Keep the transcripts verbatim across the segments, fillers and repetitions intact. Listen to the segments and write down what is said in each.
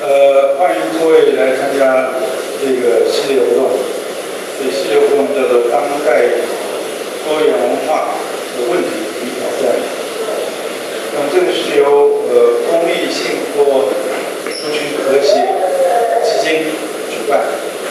呃，欢迎各位来参加这个系列活动。这系列活动叫做“当代多元文化的问题与挑战”。那么这个是由呃公益信托族群和谐基金举办。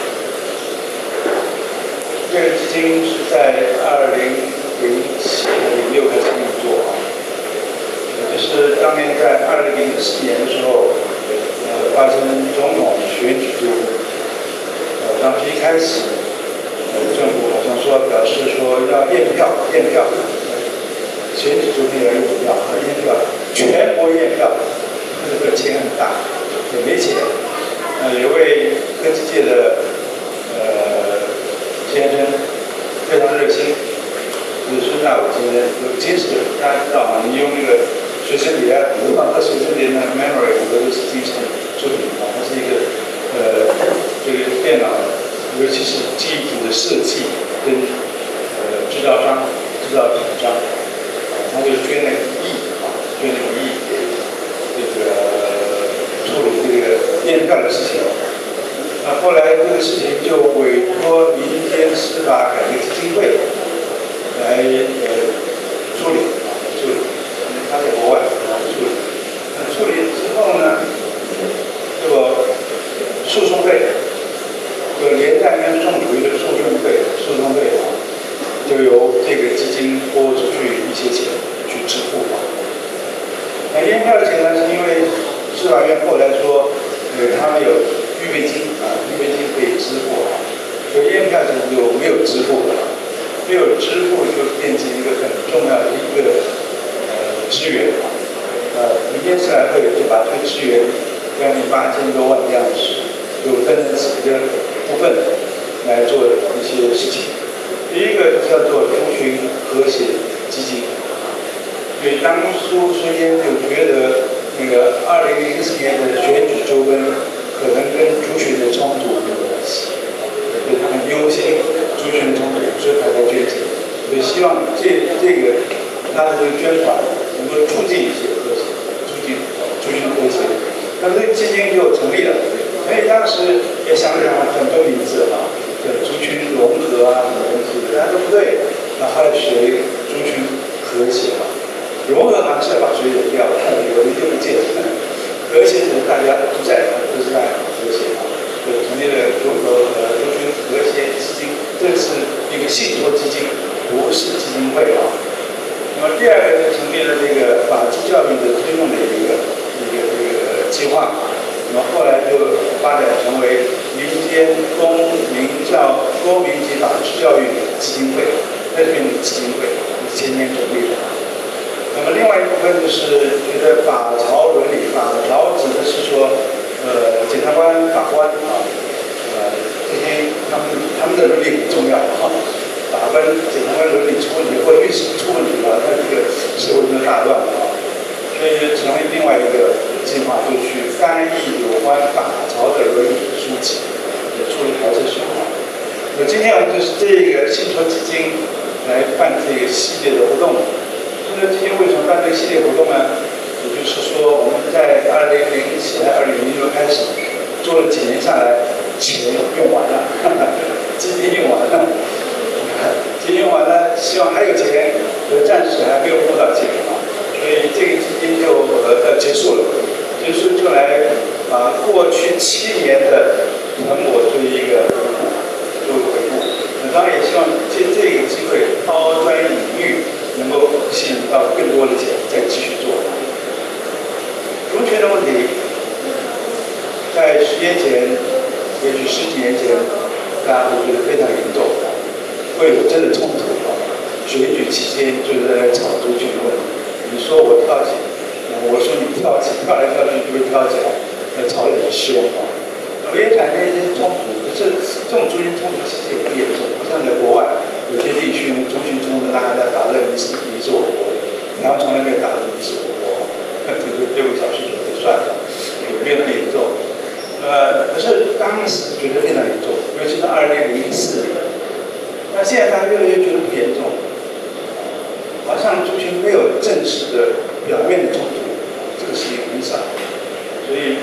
这个基金是在二零零七、零六开始运作啊。就是当年在二零零四年的时候，呃，发生总统选举，呃，当时一开始，呃，政府好像说表示说要验票，验票，选举中间要验票，验票，全国验票，这个钱很大，也没钱。呃，有位科技界的呃先生非常热心，就是孙大伟先生，有金石，大家知道吗？你用那个。随身碟啊，很多放在随身碟的 memory 很多都是精神作品啊，它是一个呃这个电脑，尤其是记忆体的设计跟呃制造商、制造厂商，啊，他就捐了一亿啊，捐了一亿给这个处理这个验票的事情。那后来这个事情就委托民间司法改革基金会来呃处理啊，处理。他在国外处理，那处理之后呢，这个诉讼费，这个连带跟宋楚瑜的诉讼费，诉讼费啊，就由这个基金拨出去一些钱去支付啊。那验票的钱呢，是因为司法院后来说，呃，他们有预备金啊，预备金可以支付啊，所以验票钱就没有支付了，没有支付就变成一个很重要的一个。支援，呃，民间司法会就把这个支援将近八千多万的样子，就分成几个部分来做一些事情。第一个叫做族群和谐基金，因为当初孙坚就觉得那个二零零四年的选举纠纷可能跟族群的冲突有关系，所以他们忧心族群的冲突，所以才会捐钱。所以希望这这个他的这个捐款。能够促进一些和谐，促进族群和谐，那么这个基金就成立了。所以当时也想想很多名字啊，叫族群融合啊，什么东西，大家都不对。那后来学族群和谐嘛，融合好像是要把水融掉，有的就不见。和谐是大家都在，都是大家和谐啊。就成立了融合呃族群和谐基金，这是一个信托基金，不是基金会啊。那么第二个就成立了这个法治教育的推动的一个一个一个计划，那么后来就发展成为民间公民教公民及法治教育基金会，这边的基金会前年成立的。那么另外一部分就是觉得法曹伦理，法曹指的是说，呃，检察官、法官啊，呃，这些他们他们的伦理很重要啊。法官、检察官伦理出问题，或律师出问题了，他这个社会就大乱了啊。所以成立另外一个计划，就去翻译有关法曹的伦理书籍，也处理还是什么？那今天我们就是这个信托基金来办这个系列的活动。信托基金为什么办这个系列活动呢？也就是说，我们在二零零七、二零零六开始做了几年下来，钱用完了，基金用完了。基金用完了，希望还有钱，呃，暂时还没有付到钱啊，所以这个基金就呃结束了，结束就来把过去七年的成果做一个回顾，做一个回顾。那当然也希望借这个机会抛砖引玉，能够吸引到更多的钱，再继续做。族群的问题，在十年前，也许十几年前，大家都觉得非常严重。会有真的冲突啊！选举期间就是在吵族群的问题，你说我跳起，我说你跳起，跳来跳去就会跳起来，那吵得很凶啊。那么也产生一些冲突，可是这种族群冲突其实也不严重，不像在国外有些地区族群冲突大家在打得你死你死我活，台湾从来没有打得你死我活，那这个六个小时就算了，也没有那么严重。呃，可是当时觉得非常严重，尤其是二零零四年。那现在大家越来越觉得不严重，好像族群没有正式的表面的冲突，这个事情很少，所以看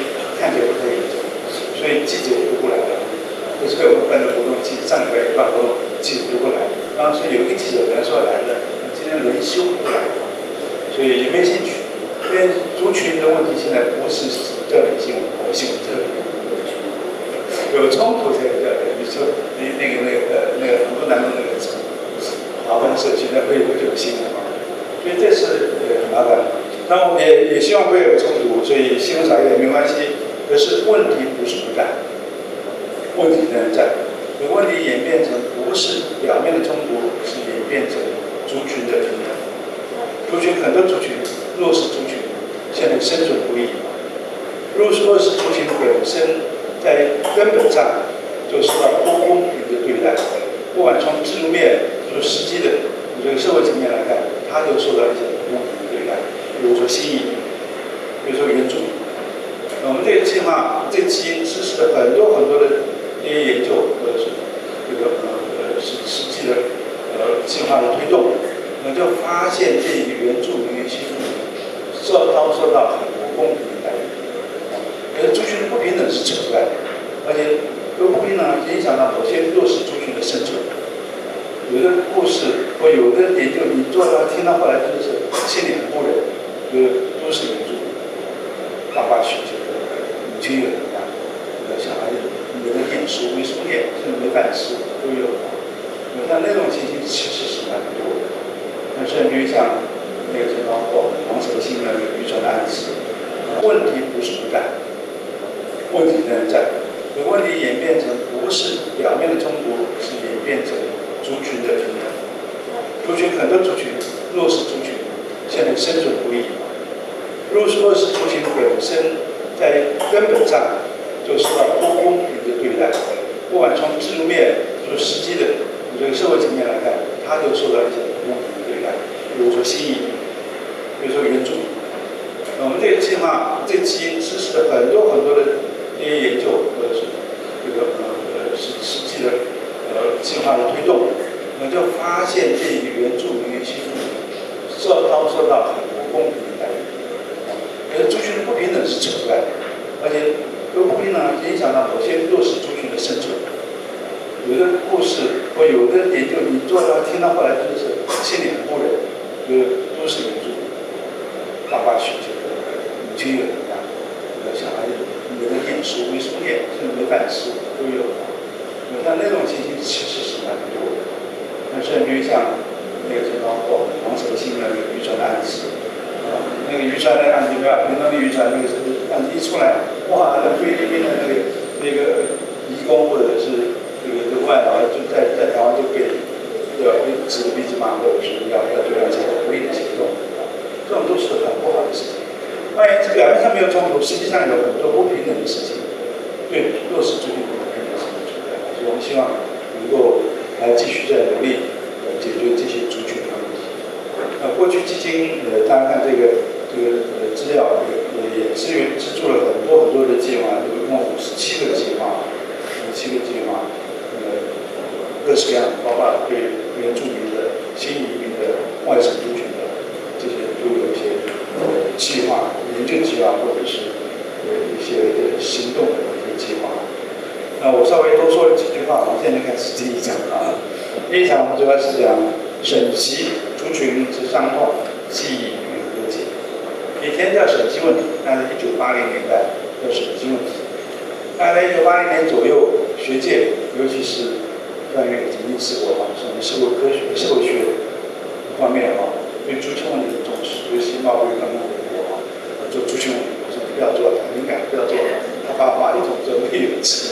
看起来不太严重，所以记者也都不来了。不是被我们办的活动，其实上礼拜一办活动，记者都不来。当时有一个记者本来说来的，今天轮休不来，所以也没兴趣。因为族群的问题现在不是热点新闻，而是新闻热点。有冲突才有热点。比如说那那个那个呃那个很多南东那个华文社区那会有就有新闻嘛，所以这是呃很麻烦。那我们也也希望不会有冲突，所以新闻少一点没关系。可是问题不是不在，问题仍然在。问题演变成不是表面的冲突，是演变成族群的平衡。族群很多族群，弱势族群现在生存不易。弱势弱势族群本身在根本上就受到不公平的对待，不管从制度面、从实际的这个社会层面来看，它就受到一些不公平的对待。比如说新移民，比如说原住民。我们这个计划，这基因支持了很多很多的一些研究，或者是这个呃实实际的呃计划的推动，我就发现这个原住民跟新住民受遭受到很不公平的待遇，而族群的不平等是扯出来的，而且这个不平等影响到某些弱势族群的生存。有的故事或有的研究，你做到听到后来真的是心里很不忍，就是都是原住民，爸爸酗酒。母亲有人家，小孩子没得念书，没书念，甚至没饭吃都有。像那种情形其实是蛮多的。那甚至于像那个陈高后黄守新的渔船的案子，问题不是不在，问题仍然在。问题演变成不是表面的冲突，是演变成族群的平衡。族群很多族群，弱势族群现在生存不易。弱势弱势族群本身在根本上就受到不公平的对待，不管从制度面、从实际的这个社会层面来看，它就受到一些不公平的对待。比如说新移民，比如说原住民。我们这个计划，这个基因支持了很多很多的一些研究，或者是这个呃实实际的呃计划的推动，我们就发现这个原住民跟新住民受遭受到很不公平的待遇。而族群的不平等是扯出来的，而且这个不平等影响到某些弱势族群的生存。有的故事或有的研究，你做到听到后来真的是心里很不忍，就是都是原住民，爸爸酗酒，母亲有人家，小孩子没得念书，没书念，甚至没饭吃都有。像那种情形其实是蛮多的。那甚至于像那个陈高后黄守新的渔船的案子。那个渔船的案子对吧？平常的渔船那个案子一出来，哇，那菲律宾的那个那个移工或者是这个这个外劳就在在台湾就被对吧？被指着鼻子骂，或者是要要对外采取不利的行动，这种都是很不好的事情。当然，表面上没有冲突，实际上有很多不平等的事情，对弱势族群不平等的事情存在。所以我们希望能够来继续在努力呃解决这些族群的问题。呃，过去基金呃，大家看这个这个呃资料，也也支援资助了很多很多的计划，有一共五十七个计划，五十七个计划，呃，各式各样，包括对原住民的、新移民的、外省族群的这些都有一些呃计划、研究计划，或者是呃一些行动的一些计划。那我稍微多说了几句话，我们现在开始第一讲啊。第一场主要是讲省级族群之伤痛、记忆与和解。以前叫省级问题，但是一九八零年代叫省级问题。大概在一九八零年左右，学界尤其是专业曾经试过啊，什么社会科学、社会学方面啊，对族群问题的重视，尤其贸易刚刚回国啊，做族群问题，我说不要做，很敏感，不要做，他爸妈一种做没有吃。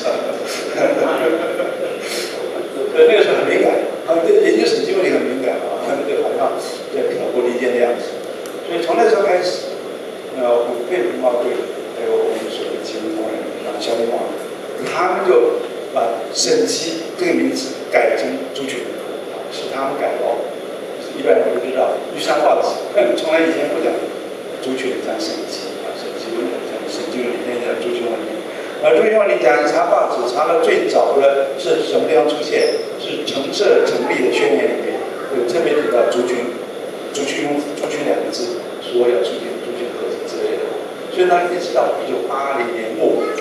对，那个时候很敏感，他们对研究审计问题很敏感啊，他们就好像在挑拨离间的样子。所以从那时候开始，呃，我们佩服贸会，还有我们所谓基金同仁啊、消费贸易，他们就把省级这个名词改成族群，是他们改的哦。一般人不知道，就像报纸，从来以前不讲族群，讲省级啊，省级问题，讲省级问题，现在讲族群问题。而族群问题讲，查报纸查到最早的是什么地方出现？是城社成立的宣言里面有特别提到族群，族群用族群两个字，说要促进族群合作之类的。所以呢，一直到一九八零年末，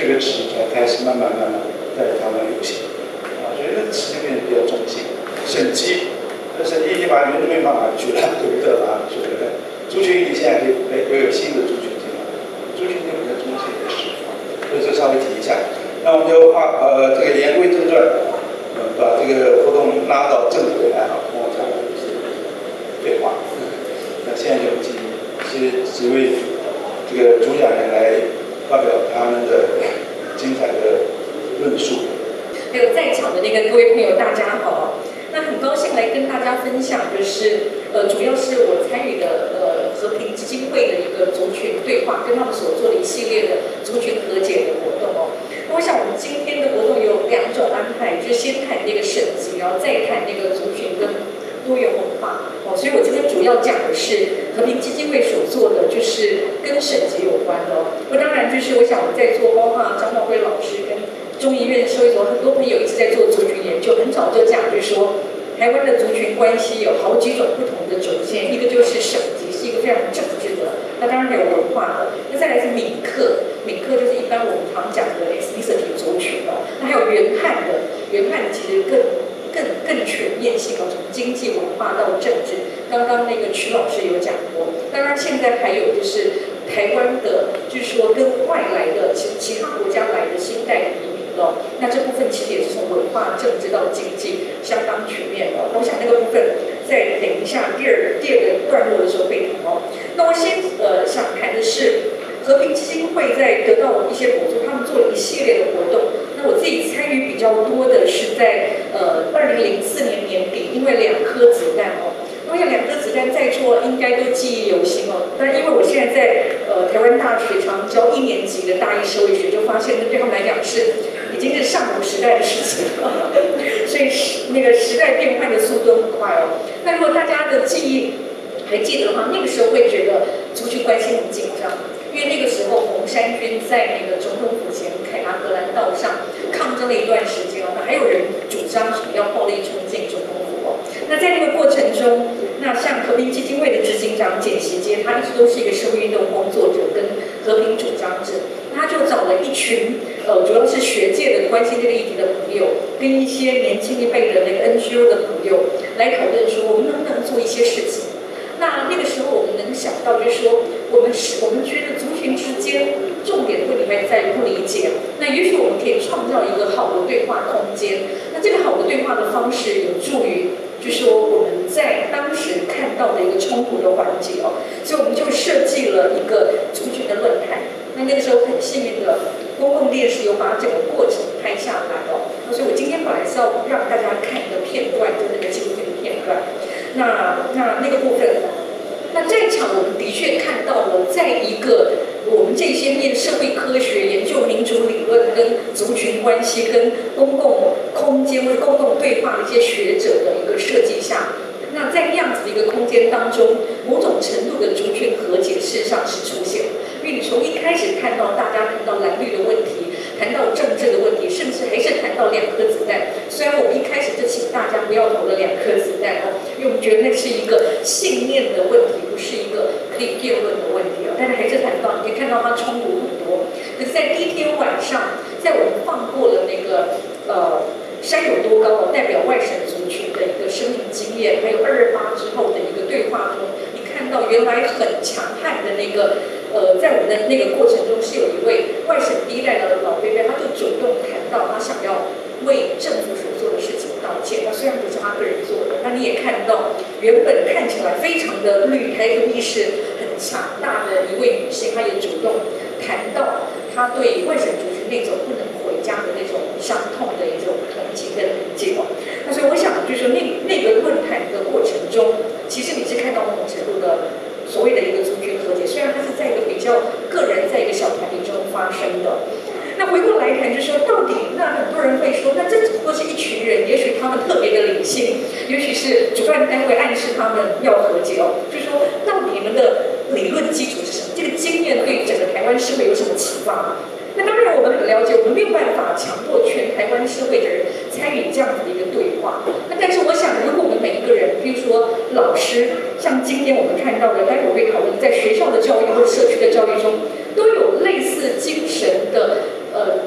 这个词才开始慢慢慢慢在台湾流行啊，所以那个词就变得比较中性。审计，那审计已经把原住民放哪里去了？对不对啊？对不对？族群议题现在可以哎又有新的族群进来，族群就比较中性的释放，所以这稍微提一下。那我们就话呃这个言归正传，呃把这个活动拉到正轨来好，跟我讲一些废话。那现在就请一些几位这个主讲人来发表他们的精彩的论述。 还有在场的那个各位朋友，大家好。那很高兴来跟大家分享，就是呃，主要是我参与的呃和平基金会的一个族群对话，跟他们所做的一系列的族群和解的活动哦。那我想我们今天的活动有两种安排，就是先谈那个省级，然后再谈那个族群跟多元文化哦。所以我今天主要讲的是和平基金会所做的，就是跟省级有关的哦。那当然就是我想我们在做，包括张茂辉老师跟中医院社会所很多朋友一直在做族群研究，很早就讲，就是说台湾的族群关系有好几种不同的轴线，一个就是省级，是一个非常政治的，那当然还有文化的，那再来是闽客，闽客就是一般我们常讲的 ethnicity 族群哦，那还有原汉的，原汉其实更更更全面性哦，从经济文化到政治，刚刚那个曲老师有讲过，当然现在还有就是台湾的，就是说跟外来的其其他国家来的新代的移民。那这部分其实也是从文化、政治到经济相当全面的。我想那个部分在等一下第二第二个段落的时候会谈哦。那我先呃想谈的是和平基金会在得到一些补助，他们做了一系列的活动。那我自己参与比较多的是在呃二零零四年年底，因为两颗子弹哦。我想两颗子弹在座应该都记忆犹新哦，但因为我现在在呃台湾大学常教一年级的大一社会学，就发现那对他们来讲是已经是上古时代的事情了，所以那个时代变换的速度很快哦。那如果大家的记忆还记得的话，那个时候会觉得族群关系很紧张，因为那个时候红衫军在那个总统府前凯达格兰道上抗争了一段时间哦，那还有人主张什么要暴力冲进总统府哦。那在那个过程中，那像和平基金会的执行长简习街，他一直都是一个社会运动工作者跟和平主张者，他就找了一群呃，主要是学界的关心这个议题的朋友，跟一些年轻一辈的那个 N G O 的朋友来讨论说，我们能不能做一些事情。那那个时候我们能想到，就是说，我们是我们觉得族群之间重点的问题还在于不理解。那也许我们可以创造一个好的对话空间。那这个好的对话的方式有助于，就是说我们在当时看到的一个冲突的环节哦，所以我们就设计了一个族群的论坛。那那个时候很幸运的，公共电视有把整个过程拍下来哦。那所以我今天本来是要让大家看一个片段，就那个纪录片的片段。那那那个部分，那在场我们的确看到了，在一个我们这些念社会科学、研究民主理论、跟族群关系、跟公共空间或者公共对话的一些学者的一个设计下，那在那样子的一个空间当中，某种程度的族群和解事实上是出现了。因为你从一开始看到大家谈到蓝绿的问题，谈到政治的问题，甚至还是谈到两颗子弹。虽然我们一开始就请大家不要投了两颗子弹哦，因为我们觉得那是一个信念的问题，不是一个可以辩论的问题哦。但是还是谈到，你可以看到它冲突很多。可是，在第一天晚上，在我们放过了那个呃山有多高哦，代表外省族群的一个生命经验，还有二二八之后的一个对话中，你看到原来很强悍的那个。呃，在我们的那个过程中，是有一位外省第一代的老伯伯，他就主动谈到他想要为政府所做的事情道歉。那虽然不是他个人做的，那你也看到原本看起来非常的绿台独意识很强大的一位女性，她也主动谈到她对外省族群那种不能回家的那种伤痛的一种同情跟理解哦。那所以我想，就是说那那个论坛的过程中，其实你是看到某种程度的。所谓的一个族群和解，虽然它是在一个比较个人，在一个小团体中发生的。那回过来谈，就是说到底，那很多人会说，那这只不过是一群人，也许他们特别的理性，也许是主办单位暗示他们要和解哦。就是说，到底你们的理论基础是什么？这个经验对整个台湾社会有什么启发？那当然，我们很了解，我们没有办法强迫全台湾社会的人参与这样子的一个对话。那但是我想，如果我们每一个人，比如说老师，像今天我们看到的，待会儿会讨论，在学校的教育或者社区的教育中，都有类似精神的呃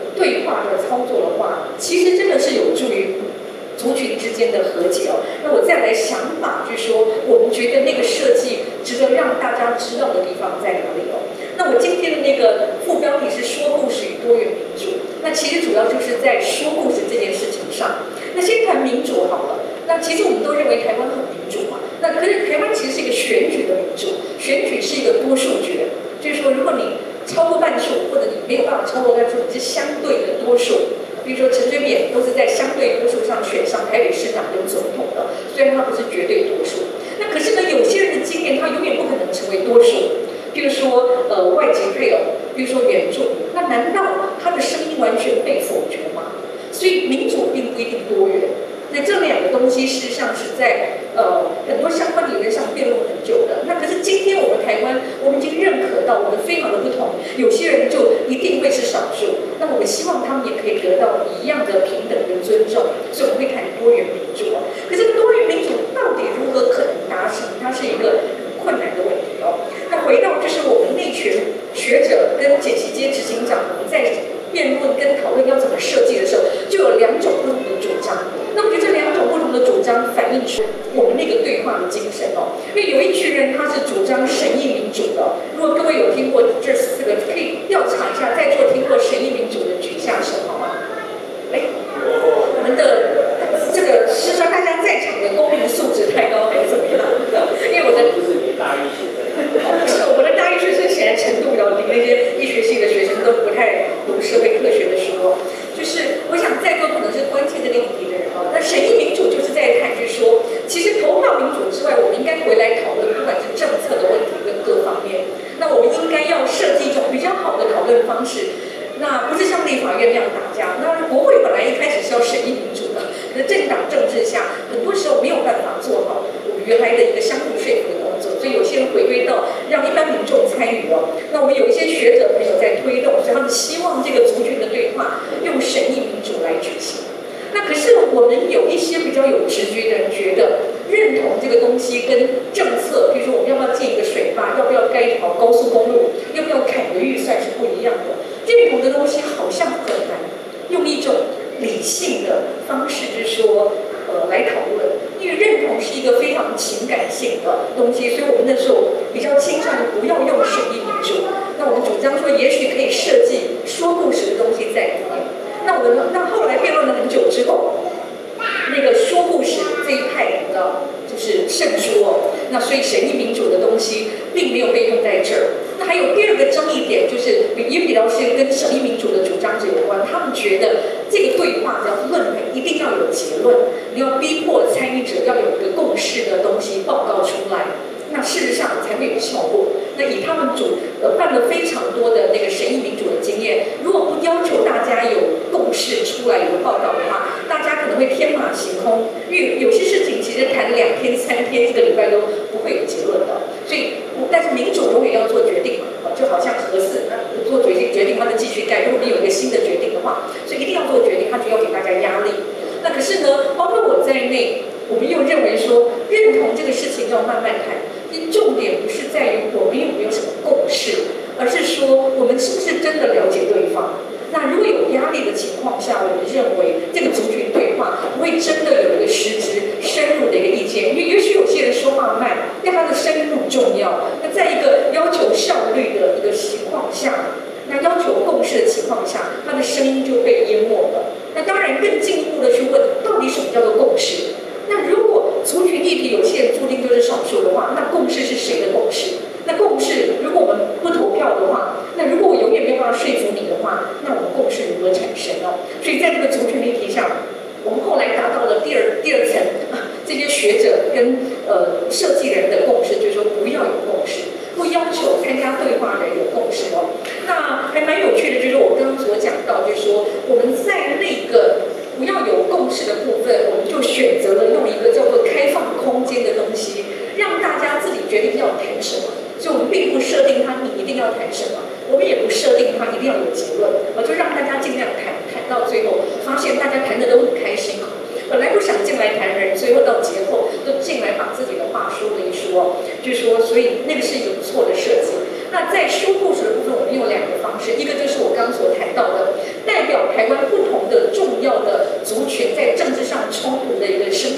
间的和解哦。那我再来想法，就是说我们觉得那个设计值得让大家知道的地方在哪里哦。那我今天的那个副标题是说故事与多元民主，那其实主要就是在说故事这件事情上。那先谈民主好了，那其实我们都认为台湾很民主嘛，那可是台湾其实是一个选举的民主，选举是一个多数决，就是说如果你超过半数，或者你没有办法超过半数，你是相对的多数。比如说陈水扁都是在相对多数上选上台北市长跟总统的，虽然他不是绝对多数。那可是呢，有些人的经验他永远不可能成为多数。比如说呃外籍配偶，比如说原住民，那难道他的声音完全被否决吗？所以民主并不一定多元。那这两个东西事实上是在呃很多相关理论上辩论很久的。那可是今天我们台湾，我们已经认可到我们非常的不同，有些人就一定会是少数。那我们希望他们也可以得到一样的平等跟尊重，所以我们会谈多元民主。可是多元民主到底如何可能达成？它是一个很困难的问题哦。那回到就是我们内权学者跟简习街执行长，我们在辩论跟讨论要怎么设计的时候，就有两种不同的主张。那我觉得这两种不同的主张反映出我们那个对话的精神哦。因为有一群人他是主张审议民主的，如果各位有听过这四个，可以调查一下，在座听过审议民主的举下手好吗？哎，我们的这个是说大家在场的公民素质太高还是怎么样？因为我的不是你大一学生， 不是我的大一学生显然程度比较低，那些医学系的学生都不太读社会科学的书。就是我想在座可能是关切这个议题的人哦。那审议民主就是在谈，就是说，其实投票民主之外，我们应该回来讨论，不管是政策的问题跟各方面。那我们应该要设计一种比较好的讨论方式。那不是像立法院那样打架。那国会本来一开始是要审议民主的，可是政党政治下，很多时候没有办法做好我们原来的一个相互说服的工作，所以有些人回归到让一般民众参与哦。那我们有一些学者朋友在推动，所以他们希望这个族群的对话用审议民主来举行。那可是我们有一些比较有直觉的人觉得，认同这个东西跟政策，比如说我们要不要建一个水坝，要不要盖一条高速公路，要不要砍个预算是不一样的。认同的东西好像很难用一种理性的方式，就是说呃来讨论，因为认同是一个非常情感性的东西，所以我们那时候比较倾向于不要用审议民主。那我们主张说，也许可以设计说故事的东西在里面。那我们那后来辩论了很久之后，那个说故事这一派的就是胜出哦。那所以审议民主的东西并没有被用在这儿。那还有第二个争议点，就是也比较是跟审议民主的主张者有关。他们觉得这个对话要论文一定要有结论，你要逼迫参与者要有一个共识的东西报告出来，那事实上才会有效果。那以他们主呃办了非常多的那个审议民主的经验，如果不要求大家有共识出来有个报告的话，大家可能会天马行空，因为有些事情其实谈两天三天一个礼拜都不会有结论的。所以，但是民主永远要做决定嘛，就好像核四做决定决定它的继续盖，如果你有一个新的决定的话，所以一定要做决定，它就要给大家压力。那可是呢，包括我在内，我们又认为说，认同这个事情要慢慢谈。重点不是在于我们有没有什么共识，而是说我们是不是真的了解对方。那如果有压力的情况下，我们认为这个族群对话不会真的有一个实质深入的一个意见，因为也许有些人说话慢，但他的深入重要。那在一个要求效率的一个情况下，那要求共识的情况下，他的声音就被淹没了。那当然更进一步的去问，到底什么叫做共识？那如果族群议题有些人注定就是少数的话，那共识是谁的共识？那共识如果我们不投票的话，那如果我永远没有办法说服你的话，那我们共识如何产生呢？所以在这个族群议题上，我们后来达到了第二第二层，啊、这些学者跟呃设计人的共识，就是说不要有共识，不要求参加对话人有共识哦。那还蛮有趣的，就是我刚刚所讲到，就是说我们在那个不要有共识的部分，我们就选择了用一个叫做开放空间的东西，让大家自己决定要谈什么。所以我们并不设定他你一定要谈什么，我们也不设定他一定要有结论，我就让大家尽量谈，谈到最后发现大家谈的都很开心。本来不想进来谈的人，最后到节后都进来把自己的话说了一说，就是说，所以那个是一个不错的设计。那在说故事的部分，我们用两个方式，一个就是我刚刚所谈到的，代表台湾不同的重要的族群在政治上冲突的一个声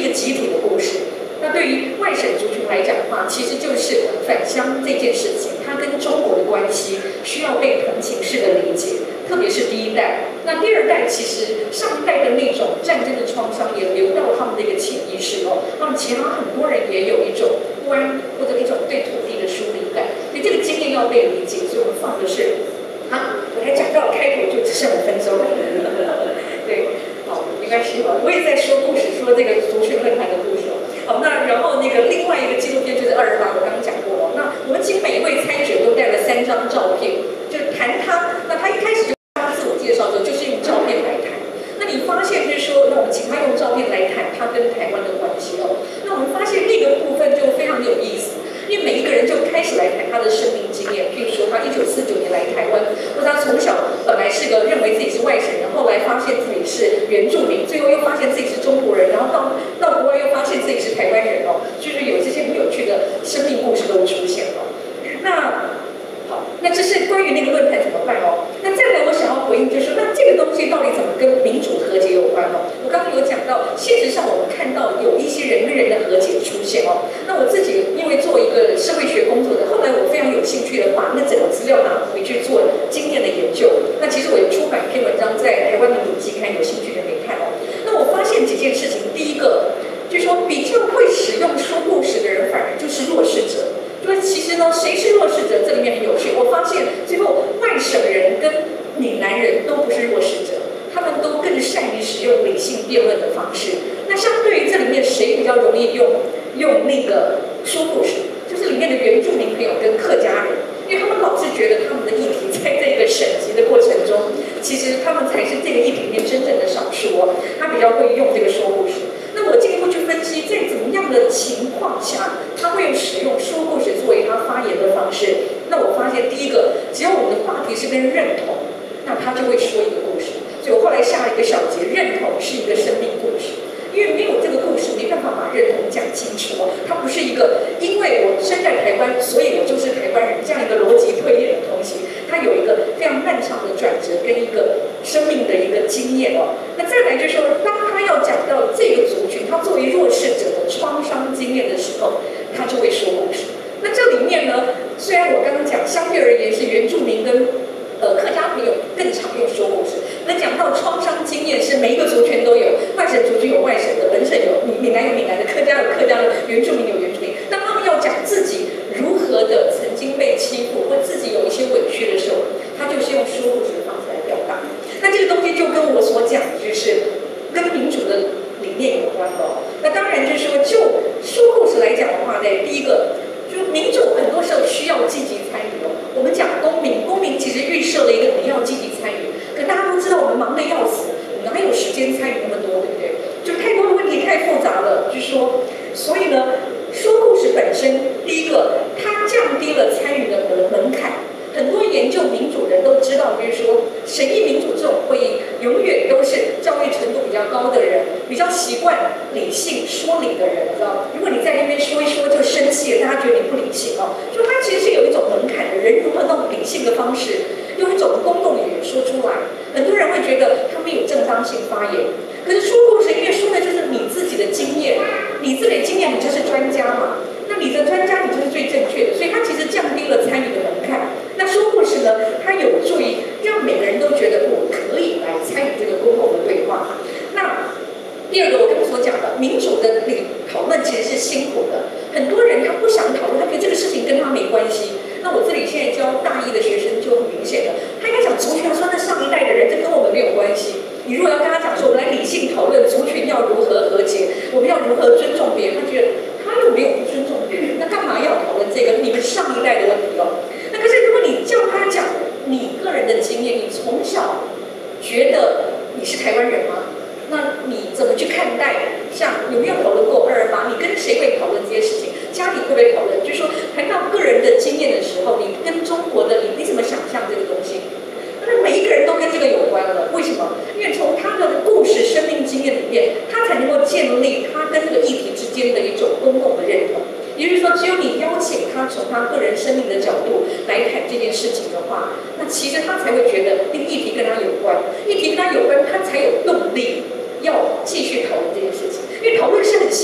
一个集体的故事。那对于外省族群来讲的话，其实就是返乡这件事情，它跟中国的关系需要被同情式的理解，特别是第一代。那第二代其实上一代的那种战争的创伤也流到他们的一个潜意识哦，他们其他很多人也有一种不安或者一种对土地的疏离感，所以这个经验要被理解。所以我们放的是，啊，我还讲到开头就只剩五分钟了，对，好，没关系哦，我也在说故事，说这个族群论坛的故事哦。好，那然后那个另外一个纪录片就是二二八，我刚刚讲过了。那我们请每一位参与者都带了三张照片，就是谈他。那他一开始就他自我介绍的时候，就是用照片来谈。那你发现就是说，那我们请他用照片来谈他跟台湾的关系哦。那我们发现那个部分就非常有意思，因为每一个人就开始来谈他的生命经验，譬如说他一九四九年来台湾，或者他从小本来是个认为自己是外省人，后来发现自己是原住民，最后又发现自己是中国人，然后到到国外又发现自己是台湾人哦，就是有这些很有趣的生命故事都出现了。那好，那这是关于那个论坛怎么办哦？那再来我想要回应就是说，那这个东西到底怎么跟民主和解有关哦？我刚刚有讲到，现实上我们看到有一些人跟人的和解出现哦。那我自己因为做一个社会学工作的，后来我非常有兴趣的把那整个资料拿回去做经验的研究。那其实我有出版一篇文章在台湾民主期刊，有兴趣的可以看哦。那我发现几件事情，第一个就是说比较会使用说故事的人，反而就是弱势者。因为其实呢，谁是弱势者？这里面很有趣。我发现最后外省人跟闽南人都不是弱势者，他们都更善于使用理性辩论的方式。那相对于这里面谁比较容易用用那个说故事？就是里面的原住民朋友跟客家人，因为他们老是觉得他们的议题在这个省级的过程中，其实他们才是这个议题里面真正的少数哦。他比较会用这个说故事。那我进一步去分析，在怎么样的情况下，他会用使用说故事作为他发言的方式？那我发现第一个，只要我们的话题是跟认同，那他就会说一个故事。所以我后来下了一个小结，认同是一个生命故事。因为没有这个故事，没办法把认同讲清楚哦。它不是一个，因为我生在台湾，所以我就是台湾人这样一个逻辑推演的东西。它有一个非常漫长的转折跟一个生命的一个经验哦。那再来就是说，当他要讲到这个族群，他作为弱势者的创伤经验的时候，他就会说故事。那这里面呢，虽然我刚刚讲相对而言是原住民跟呃客家朋友更常用说故事。那讲到创伤经验是每一个族群都有，外省族群有外省的，本省有闽闽南有闽南的，客家有客家的，原住民有原住民。当他们要讲自己如何的曾经被欺负，或自己有一些委屈的时候，他就是用说故事的方式来表达。那这个东西就跟我所讲的就是跟民主的理念有关了。那当然就是说，就说故事来讲的话呢，第一个就是民主很多时候需要积极参与哦。我们讲公民，公民其实预设了一个你要积极参与。可大家都知道，我们忙得要死，哪有时间参与那么多，对不对？就太多的问题太复杂了，就是说，所以呢，说故事本身，第一个，它降低了参与的门槛。很多研究民主人都知道，比如说审议民主这种会议，永远都是教育程度比较高的人，比较习惯理性说理的人，知道？如果你在那边说一说就生气了，大家觉得你不理性哦。就它其实是有一种门槛的，人如何用理性的方式，用一种公共语言说出来。很多人会觉得他们有正当性发言，可是说故事，因为说的就是你自己的经验，你自己的经验，你就是专家嘛。那你的专家，你就是最正确的，所以它其实降低了参与的门槛。那说故事呢，它有助于让每个人都觉得我可以来参与这个公共的对话。那第二个，我刚才所讲的民主的理讨论其实是辛苦的，很多人他不想讨论，他觉得这个事情跟他没关系。那我这里现在教大一的学生就很明显的，他应该讲族群，说那上一代的人，这跟我们没有关系。你如果要跟他讲说，我们来理性讨论族群要如何和解，我们要如何尊重别人，他觉得他又没有不尊重别人，那干嘛要讨论这个？你们上一代的问题哦。那可是如果你叫他讲你个人的经验，你从小觉得你是台湾人吗？那你怎么去看待？像有没有讨论过二二八？你跟谁会讨论这些事情？家里会不会讨论？就是说谈到个人的经验的时候，你跟中国的你，你怎么想象这个东西？那每一个人都跟这个有关了，为什么？因为从他的故事、生命经验里面，他才能够建立他跟这个议题之间的一种公共的认同。也就是说，只有你邀请他从他个人生命的角度来谈这件事情的话，那其实他才会觉得这个议题跟他有关，议题跟他有关，他才有动力要继续讨论这件事情。因为讨论是很辛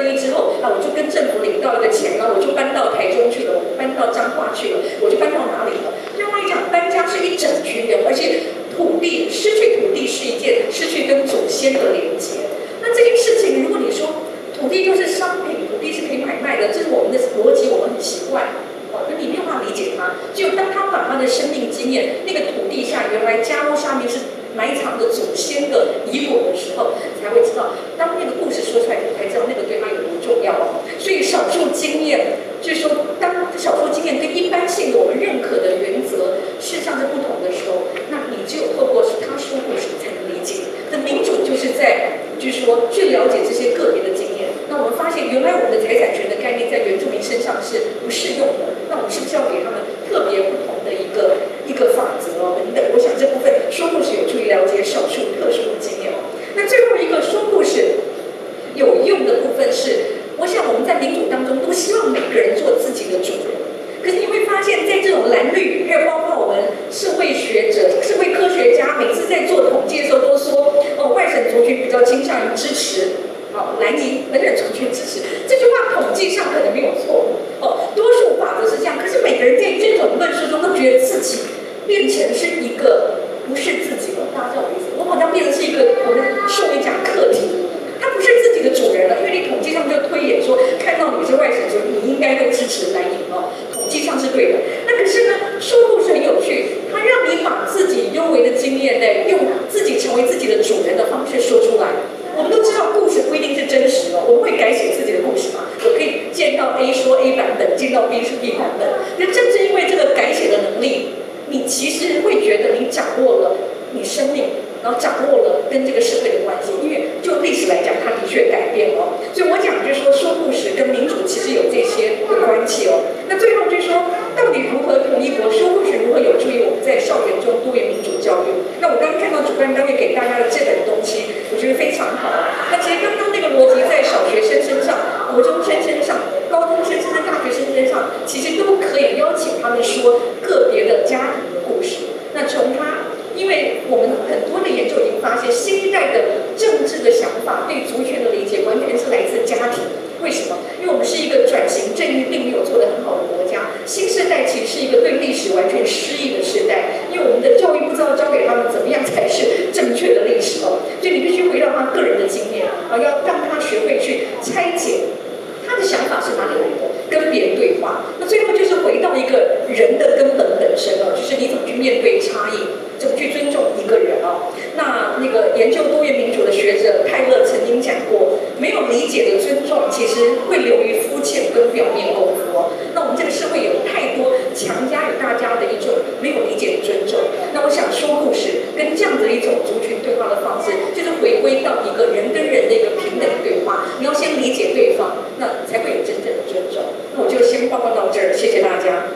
二一之后啊，我就跟政府领到了个钱了，我就搬到台中去了，我搬到彰化去了，我就搬到哪里了？另外一讲，搬家是一整群人，而且土地失去土地是一件失去跟祖先的连接。那这件事情，如果你说土地就是商品，土地是可以买卖的，这是我们的逻辑，我们很习惯。哦，那你没有办法理解他。只有当他把他的生命经验，那个土地下原来家屋上面是埋藏着祖先的遗骨的时候，才会知道。当那个故事说出来，你才知道那个对他有多重要哦。所以少数经验，就是说，当少数经验跟一般性的我们认可的原则事实上是不同的时候，那你只有透过是他说故事才能理解。那民主就是在，就是说去了解这些个别的经验。那我们发现，原来我们的财产权的概念在原住民身上是不适用的。那我们是不是要给他们特别不同的一个一个法则哦？等等，我想这部分说故事有助于了解少数特殊的经验哦。那最后一个说故事有用的部分是，我想我们在民主当中都希望每个人做自己的主人。可是你会发现在这种蓝绿，还有包括我们社会学者、社会科学家，每次在做统计的时候都说，哦，外省族群比较倾向于支持。好，蓝营本人族群支持这句话，统计上可能没有错误哦，多数法则是这样。可是每个人在这种论述中都觉得自己变成是一个不是自己了，大家知道我意思？我好像变成是一个我们术语讲课题，他不是自己的主人了，因为你统计上就推演说，看到你是外省族，你应该会支持蓝营哦，统计上是对的。那可是呢，说故事很有趣，它让你把自己幽微的经验呢，用自己成为自己的主人的方式说出来。我们都知道故事不一定是真实的，我们会改写自己的故事嘛。我可以见到 A 说 A 版本，见到 B 说 B 版本。那正是因为这个改写的能力，你其实会觉得你掌握了你生命，然后掌握了跟这个社会的关系。因为就历史来讲，它的确改变了。所以我讲就是说，说故事跟民主其实有这些的关系哦。那最后就是说，到底如何统一国？说故事如何有助于我们在校园中多元民主教育？那我刚刚看到主办单位给大家的这本东西，我觉得非常好。那其实刚刚那个逻辑在小学生身上、国中生身上、高中生甚至大学生身上，其实都可以邀请他们说个别的家庭的故事。那从他，因为我们很多的研究已经发现，新一代的政治的想法、对族群的理解，完全是来自家庭。为什么？因为我们是一个转型正义并没有做得很好的国家，新世代其实是一个对历史完全失忆的时代，因为我们的教育不知道教给他们怎么样才是正确的历史哦，所以你必须回到他个人的经验啊，要让他学会去拆解他的想法是哪里来的，跟别人对话。那最后就是回到一个人的根本本身哦，就是你怎么去面对差异，怎么去尊重一个人哦。那那个研究多元民主的学者泰勒曾经讲过，没有理解的尊重其实会流于肤浅跟表面功夫哦。那我们这个社会有太多强加于大家的一种没有理解的尊重。那我想说故事跟这样的一种族群对话的方式，就是回归到一个人跟人的一个平等对话。你要先理解对方，那才会有真正的尊重。那我就先报告到这儿，谢谢大家。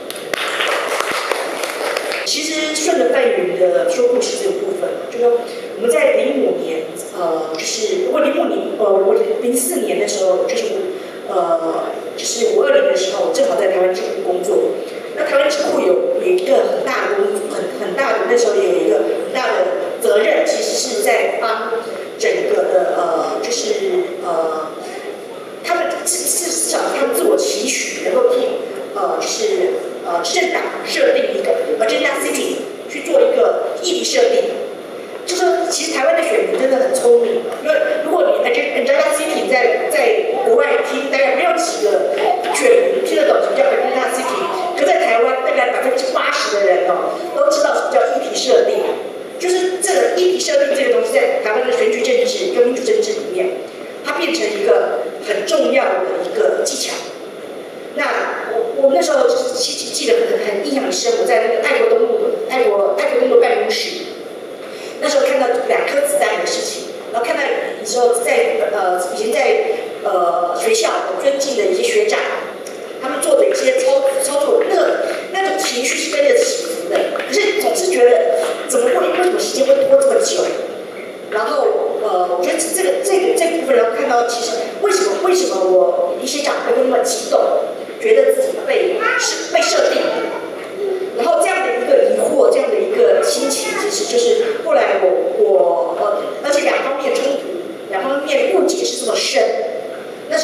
其实顺着范宇的说故事这个部分，就说我们在零五年，呃，就是如果零五年，呃，我零四年的时候，就是呃，就是五二零的时候，正好在台湾智库工作。那台湾智库有有一个很大的工，很很大的，那时候也有一个很大的责任，其实是在帮整个的呃，就是呃，他们至至少他们自我期许能够替呃，就是呃政党设定一个 agenda city 去做一个议题设定。就说其实台湾的选民真的很聪明，因为如果你 agenda city 在在国外听，大概没有几个选民听得懂什么叫 agenda city， 可在台湾大概百分之八十的人哦都知道什么叫议题设定。就是这个议题设定这个东西，在台湾的选举政治跟民主政治里面，它变成一个很重要的一个技巧。那我我那时候记记得很很印象很深，我在那个爱国东路爱国爱国东路办公室，那时候看到两颗子弹的事情，然后看到你说在呃以前在呃学校我尊敬的一些学长，他们做的一些操操作，那个那种情绪是跟着起伏的，可是总是觉得怎么会为什么时间会拖这么久？然后呃，我觉得这个这个这个部分，然后看到其实为什么为什么我一些长辈会那么激动？觉得自己被是被设定的，然后这样的一个疑惑，这样的一个心情，其实就是后来我我呃，而且两方面冲突，两方面误解是这么深，那时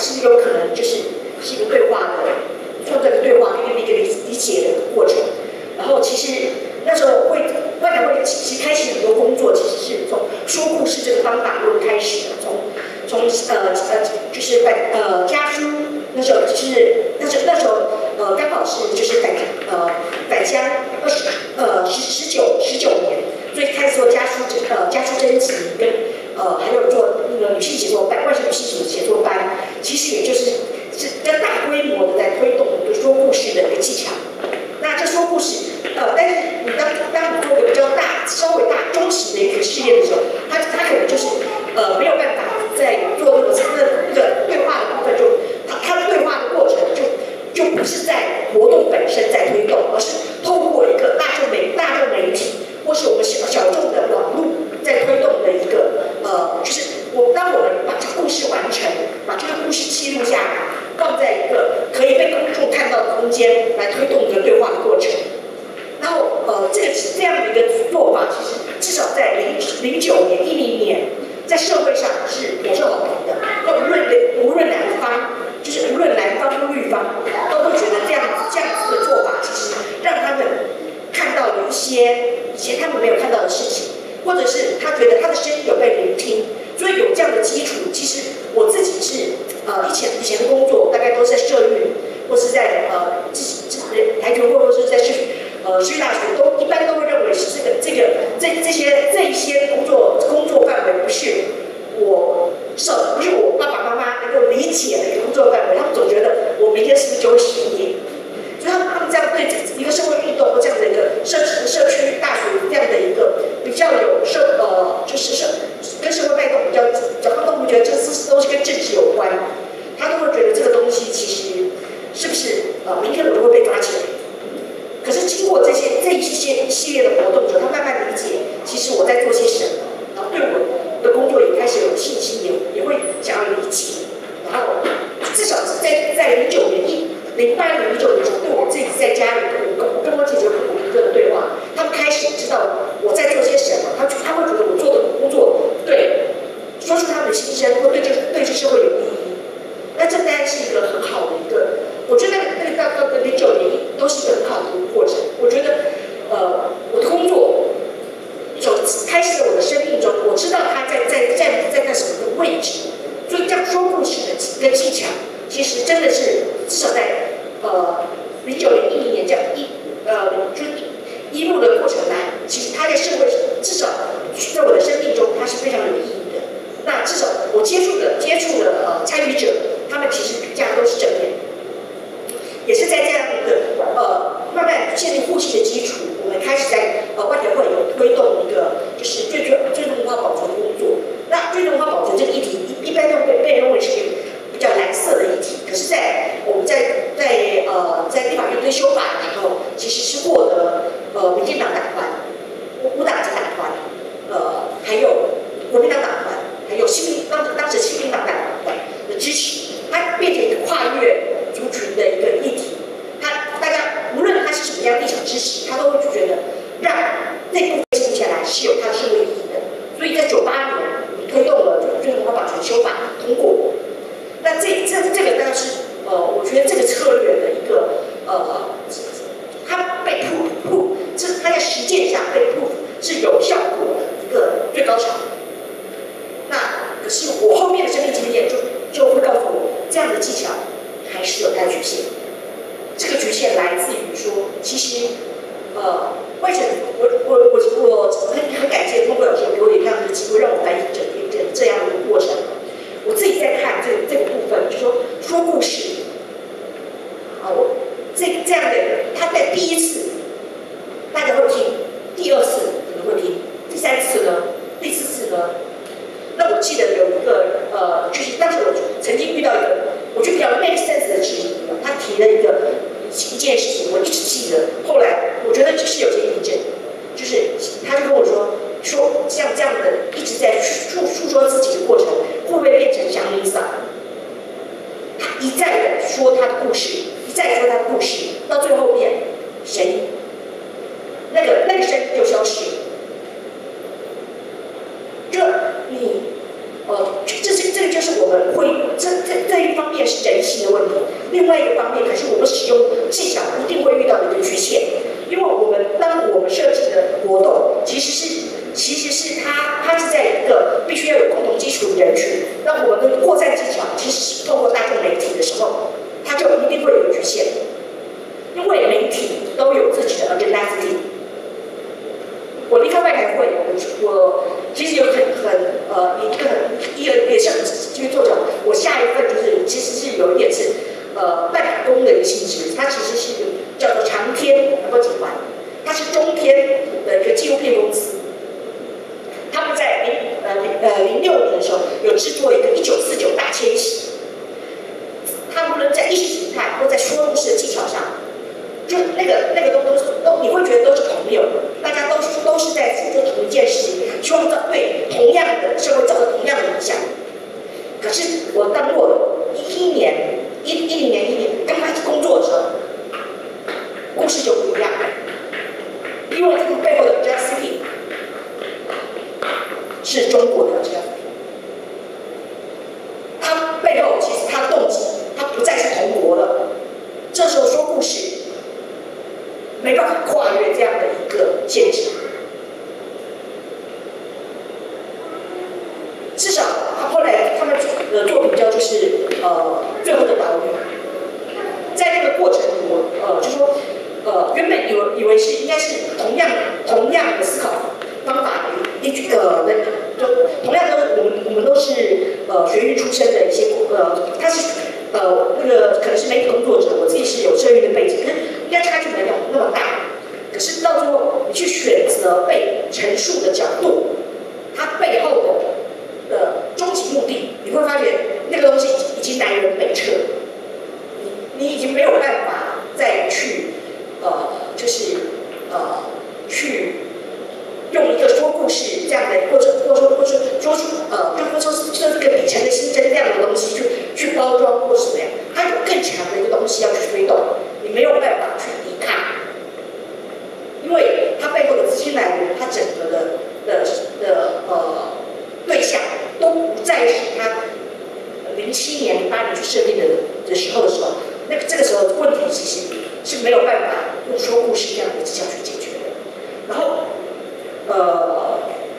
是有可能就是是一个对话的创造一个对话跟一个理理解的过程。然后其实那时候会外谈会其实开始很多工作，其实是从说故事这个方法论开始的，从从呃呃就是返呃家书那时候就是那时候那时候呃刚好是就是返呃返乡二十呃十十九十九年，所以开始做家书呃家书征集跟呃还有做那个女性写作班，外省女性写作班，其实也就是是跟大规模的在推动一个说故事的一个技巧。那这说故事，呃，但是你当当你做一个比较大、稍微大、中型的一个试验的时候，它它可能就是呃没有办法在做那个那那个对话的部分就，它它的对话的过程就就不是在活动本身在推动，而是透过一个大众媒大众媒体或是我们小小众的网络在推动的一个呃，就是我当我们把这个故事完成，把这个故事记录下来。放在一个可以被公众看到的空间来推动一个对话的过程，然后呃，这个这样的一个做法，其实至少在零零九年、一零年，在社会上是颇受好评的。那无论无论哪一方，就是无论南方或绿方，都会觉得这样这样子的做法，其实让他们看到了一些以前他们没有看到的事情，或者是他觉得他的声音有被聆听，所以有这样的基础。其实我自己是。呃，以前以前的工作大概都是在社运，或是在呃，台球，或者是在师呃师大学，都一般都会认为是这个这个这这些这一些工作工作范围不是我受不是我爸爸妈妈能够理解的一个工作范围，他们总觉得我明天是不是就会失业，所以他们他们这样对一个社会运动或这样的一个社社区大学这样的一个比较有社呃就是社跟社会脉动比较，他们都会觉得这是都是跟政治有关。他都会觉得这个东西其实是不是呃明天我就会被抓起来？可是经过这些这一些系列的活动之后，他慢慢理解，其实我在做些什么，然后对我的工作也开始有信心，也也会想要理解。然后至少是在在零九年一零八年零九年的时候，对我自己在家里跟我跟我姐姐有一个对话，他们开始知道我在做些什么，他他会觉得我做的工作对说出他们的心声，会对这对这社会有意义。那这当然是一个很好的一个，我觉得那个到到零九年都是一个很好的一个过程。我觉得，呃，我的工作走开始了我的生命中，我知道他在在在在在什么的位置，所以这样说故事的跟技巧，其实真的是至少在呃零九年一零年这样一呃就一路的过程来，其实他在社会至少在我的生命中，它是非常有意义的。那至少我接触的接触的呃参与者。他们其实评价都是正面，也是在这样一个呃慢慢建立互信的基础，我们开始在呃外协会有推动一个就是最最最终文化保存工作。那最终文化保存这个议题一一般都被被认为是比较蓝色的议题，可是在我们在在呃在立法院推修法的时候，其实是获得呃民进党党团、无党籍党团，呃还有国民党党团，还有新民当当时新民党党团的支持。它变成一个跨越族群的一个议题，它大家无论它是什么样立场支持，他都会觉得让这部分进行起来是有它的社会意义的。所以在九八年，我们推动了《最终文化保存修法》通过。那这这这个当然是呃，我觉得这个策略的一个呃，它被 proof， 这它在实践上被 proof 是有效果的一个最高潮。那可是我后面的生命经验就就会告诉我。这样的技巧还是有它的局限。这个局限来自于说，其实，呃，为什么我我我我很很感谢通过老师给我这样的机会，让我来整理这这样的一个过程。我自己在看这这个部分，就是说说故事，啊，我这这样的他在第一次大家会听，第二次可能会听，第三次呢，第四次呢。那我记得有一个呃，就是当时我曾经遇到一个，我觉得比较 make sense 的质疑，他提了一个一件事情，我一直记得。后来我觉得这是有些印证，就是他就跟我说，说像这样的一直在诉诉说自己的过程，会不会变成祥林嫂？他一再的说他的故事，一再说他的故事，到最后面谁那个那个声音就消失了。这你呃，这这这个就是我们会这这这一方面是人性的问题。另外一个方面，可是我们使用技巧一定会遇到的一个局限，因为我们当我们设计的活动，其实是其实是它它是在一个必须要有共同基础的人群，那我们的扩散技巧其实是透过大众媒体的时候，它就一定会有局限，因为媒体都有自己的 agendacity。我离开外台会，我我其实有很很呃一个很一个也是很继续作者，我下一份就是其实是有一点是呃半打工的一个性质，它其实是叫做长天能够集团，它是中天的一个纪录片公司，他们在零呃呃零六年的时候有制作一个一九四九大迁徙，他们无论在意识形态或在说故事的技巧上。就那个那个都都是都你会觉得都是朋友，大家都是都是在做同一件事情，希望造对同样的社会造成同样的影响。可是我当我一一年一一零年一年刚开始工作的时候，故事就不一样了，因为这个背后的 agendacity 是中国的 agendacity， 它背后其实它的动机它不再是同国了，这时候说故事。没办法跨越这样的一个限制，至少他后来他们的作品叫就是呃最后的岛屿，在这个过程里，我呃就说呃原本以为以为是应该是同样同样的思考方法的一呃的就同样都是我们我们都是呃学运出身的一些呃他是呃那个可能是媒体工作者，我自己是有社运的背景，可是应该差距没有那么大。可是到最后，你去选择被陈述的角度，它背后的的终极目的，你会发现那个东西已经南辕北辙，你你已经没有办法再去呃，就是呃去用一个说故事这样的，或者或者说或者说出呃，就或者说是这个底层的新增这样的东西去去包装或什么样，它有更强的一个东西要去推动，你没有办法去抵抗。因为它背后的资金来源，它整个的的的呃对象都不再是它零七年、零八年去设定的的时候的时候，那个这个时候问题其实是没有办法用说故事这样的技巧去解决的。然后呃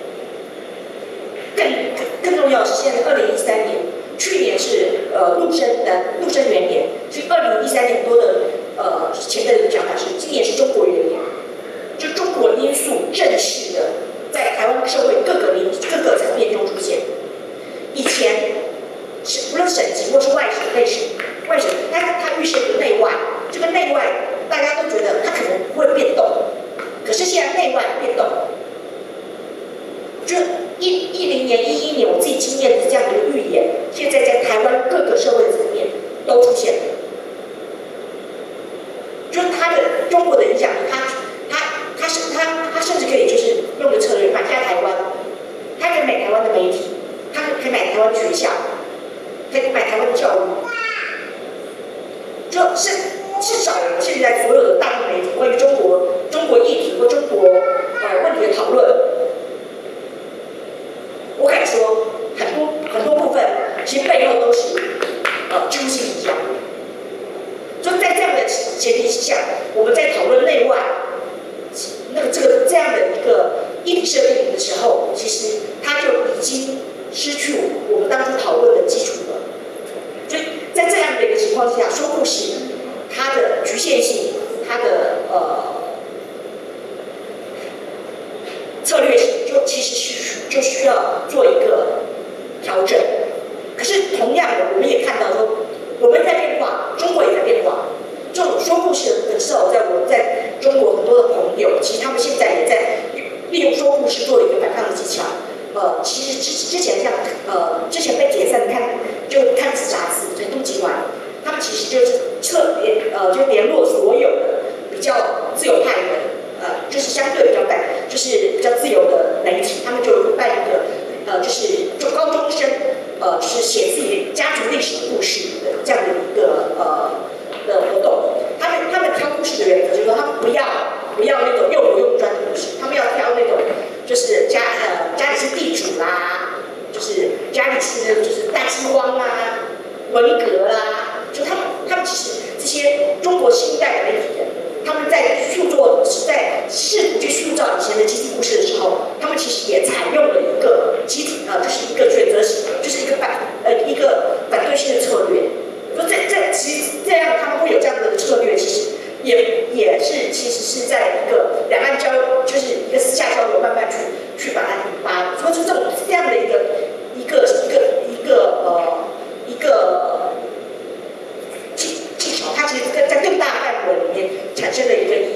更更重要的是，现在二零一三年，去年是呃陆生的陆生元年，所以二零一三年多的呃前的讲法是，今年是中国元年。就中国因素正式的在台湾社会各个领各个层面中出现。以前是无论省级或是外省内省，外省它它预设一个内外，这个内外大家都觉得它可能不会变动，可是现在内外变动。就一一零年、一一年，我自己经验的这样的一个预言，现在在台湾各个社会层面都出现了。就是它的中国的影响力，它。他是他他甚至可以就是用的策略买下台湾，他可以买台湾的媒体，他可以买台湾学校，可以买台湾的教育，就是至少现在所有的大众媒体关于中国中国议题或中国呃问题的讨论，我敢说很多很多部分其实背后都是呃几乎是一样的。所以在这样的前提之下，我们在讨论内外。那个这个这样的一个议题设定的时候，其实它就已经失去我们当初讨论的基础了。所以在这样的一个情况之下，说故事它的局限性，它的呃策略性，就其实是就需要做一个调整。可是同样的，我们也看到说，我们在变化，中国也在变化。这种说故事的时候，在我在中国很多的朋友，其实他们现在也在利用说故事做一个反抗的技巧。呃，其实之之前像呃之前被解散的看就看字杂志成都集团，他们其实就是策联呃就联络所有的比较自由派的呃就是相对比较带就是比较自由的媒体，他们就会办一个呃就是就高中生呃就是写自己家族历史的故事的这样的一个呃。的活动，他们他们挑故事的原则就是说，他们不要不要那种又不用专的故事，他们要挑那种就是家呃家里是地主啦，就是家里是就是大饥荒啦、文革啦， 些中国新一代的媒体人，他们在塑作、在试图去塑造以前的集体故事的时候，他们其实也采用了一个集体呃，就是一个选择性，就是一个反呃一个反对性的策略。说这这其实这样他们会有这样的策略，其实也也是其实是在一个两岸交流，就是一个私下交流，慢慢去去把它引发。所以说这种这样的一个一个一个一个呃一个技技巧，它其实在在更大范围里面产生了一个意义。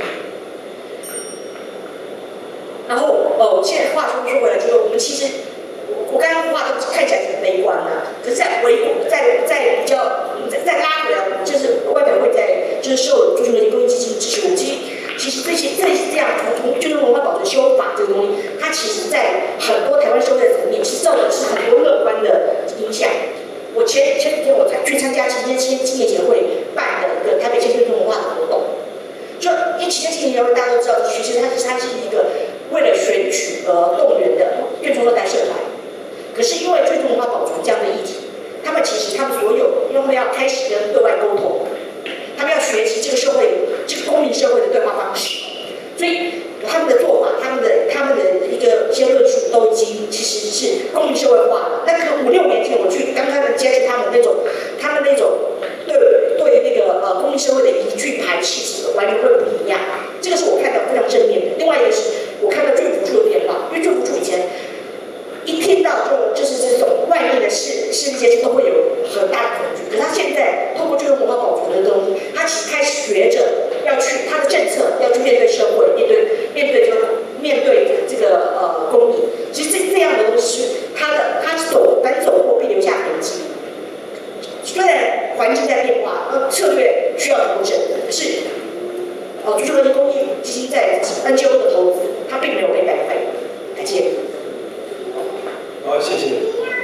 然后呃，现在话说说回来，就是我们其实我我刚刚话都看起来很悲观啊，可是在回在在比较再再拉回来，就是外表会在就是受中国人公益基金的支持，我们其实其实这些这是这样从从就是文化保存修法这个东西，它其实在很多台湾社会的层面，其实造成是很多乐观的影响。我前前几天我才去参加青年青青年协会办的一个台北青春文化的活动，就因为青年青年协会大家都知道，其实它它是一个为了选举而动员的眷村二代社团。可是因为眷村文化保存这样的议题，他们其实他们所有因为要开始跟对外沟通，他们要学习这个社会这个公民社会的对话方式，所以他们的做法，他们的他们的一个一些论述都已经其实是公民社会化了。但可五六年前我去刚开始接触他们那种，他们那种对对那个呃公民社会的一句排斥，完全会不一样。这个是我看到非常正面的。另外一个是我看到眷福处的变化，因为眷福处以前一听到就就是这种外面的势势力阶级都会有很大的恐惧，可是他现在透过这种文化保存的东西，他其实开始学着要去他的政策要去面对社会，面对面对这个面对这个呃公益。其实这这样的东西是他的他走反走过必留下痕迹。虽然环境在变化，呃策略需要调整，可是呃全球人公益基金在 N G O 的投资，它并没有被白费。感谢。 好，谢谢。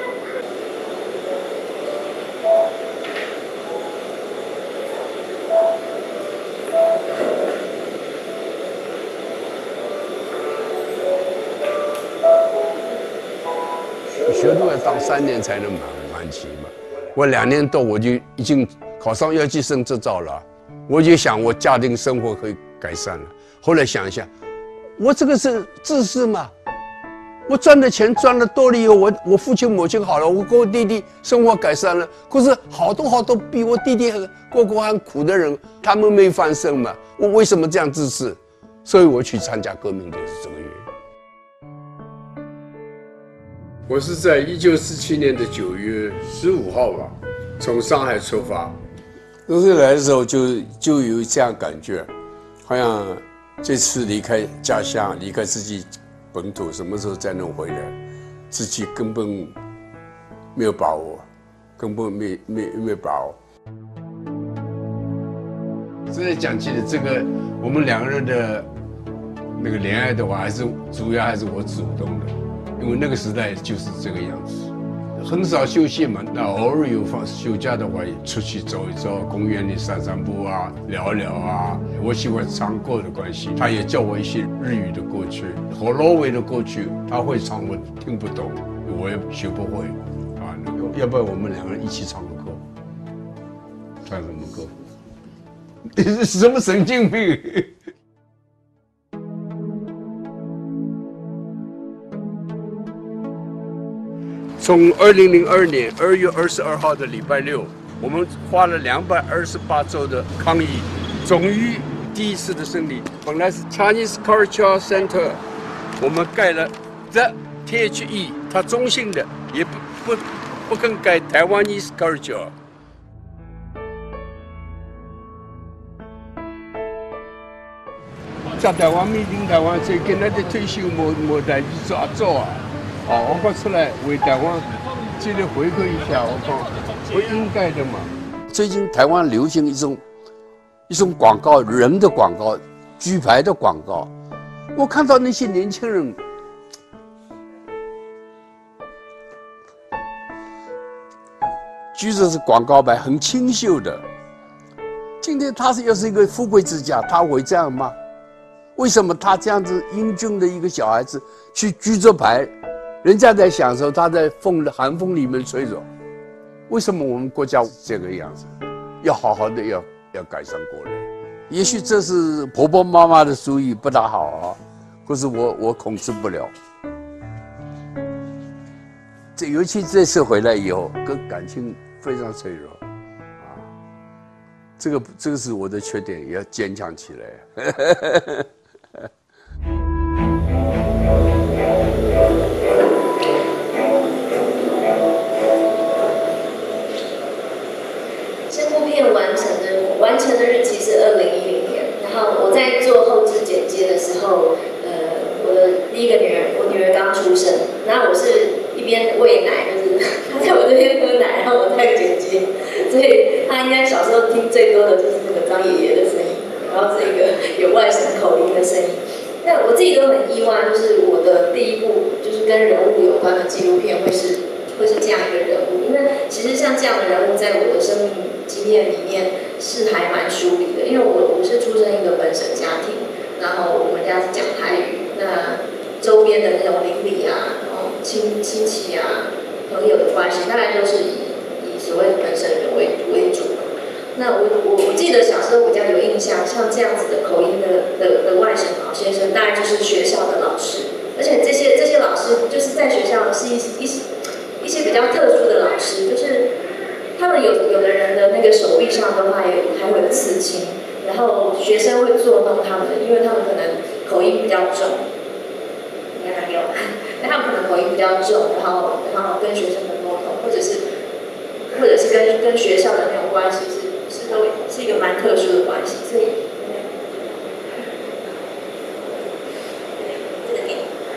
学都要当三年才能满满期嘛，我两年多我就已经考上药剂师执照了，我就想我家庭生活可以改善了。后来想一下，我这个是自私嘛。我赚的钱赚的多了以后，我我父亲母亲好了，我跟我弟弟生活改善了。可是好多好多比我弟弟过过还苦的人，他们没翻身嘛。我为什么这样自私？所以我去参加革命就是这个原因。我是在一九四七年的九月十五号吧，从上海出发。当时来的时候就就有这样感觉，好像这次离开家乡，离开自己本土，什么时候才能回来？自己根本没有把握，根本没没没把握。现在讲起来，这个我们两个人的那个恋爱的话，还是主要还是我主动的，因为那个时代就是这个样子，很少休息嘛。那偶尔有放休假的话，也出去走一走，公园里散散步啊，聊聊啊。我喜欢唱歌的关系，他也教我一些日语的歌曲和挪威的歌曲，他会唱我听不懂，我也学不会啊。要不然我们两个人一起唱个歌，唱什么歌？你是什么神经病？从二零零二年二月二十二号的礼拜六，我们花了两百二十八周的抗议，终于第一次的胜利。本来是 Chinese Culture Center， 我们盖了 The T H E， 它中性的，也不不不更改 Taiwanese Culture。在台湾面顶台湾，最近那啲退休冇冇代志做做啊！哦，我讲出来为台湾尽力回馈一下，我讲不应该的嘛。最近台湾流行一种一种广告，人的广告，举牌的广告。我看到那些年轻人，举着是广告牌，很清秀的。今天他是要是一个富贵之家，他会这样吗？为什么他这样子英俊的一个小孩子去举着牌？人家在享受，他在风寒风里面吹着。为什么我们国家这个样子？要好好的要要改善过来。也许这是婆婆妈妈的主意不大好啊，或是我我控制不了。这尤其这次回来以后，跟感情非常脆弱啊。这个这个是我的缺点，也要坚强起来。 这部片完成的完成的日期是二零一零年，然后我在做后置剪接的时候，呃，我的第一个女儿，我女儿刚出生，然后我是一边喂奶，就是她在我这边喝奶，然后我在剪接，所以她应该小时候听最多的就是那个张爷爷的声音，然后是一个有外省口音的声音。那我自己都很意外，就是我的第一部就是跟人物有关的纪录片会是会是这样一个人物，因为其实像这样的人物在我的生命经验里面是还蛮疏离的，因为我我是出生一个本省家庭，然后我们家是讲台语，那周边的那种邻里啊，然后亲亲戚啊、朋友的关系，大概都是以以所谓的本省人为为主。那我我我记得小时候比较有印象，像这样子的口音的的的外省老先生，大概就是学校的老师，而且这些这些老师就是在学校是一一一些比较特殊的老师，就是他们有有的人的那个手臂上都还有还会有刺青，然后学生会捉弄他们，因为他们可能口音比较重，应该还有，他们可能口音比较重，然后然后跟学生的沟通，或者是或者是跟跟学校的那种关系是。是都是一个蛮特殊的关系，所以这个点，